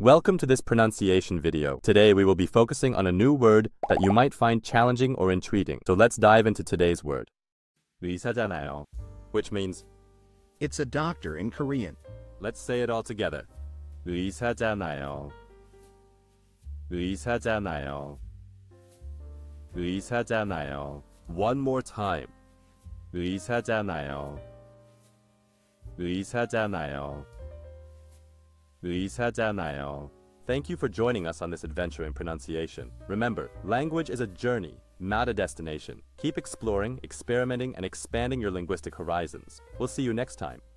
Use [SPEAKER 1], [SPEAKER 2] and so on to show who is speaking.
[SPEAKER 1] Welcome to this pronunciation video. Today we will be focusing on a new word that you might find challenging or intriguing. So let's dive into today's word. 의사잖아요, which means
[SPEAKER 2] it's a doctor in Korean.
[SPEAKER 1] Let's say it all together. 의사잖아요. 의사잖아요. 의사잖아요. One more time. 의사잖아요. 의사잖아요. 의사잖아요. Thank you for joining us on this adventure in pronunciation. Remember, language is a journey, not a destination. Keep exploring, experimenting, and expanding your linguistic horizons. We'll see you next time.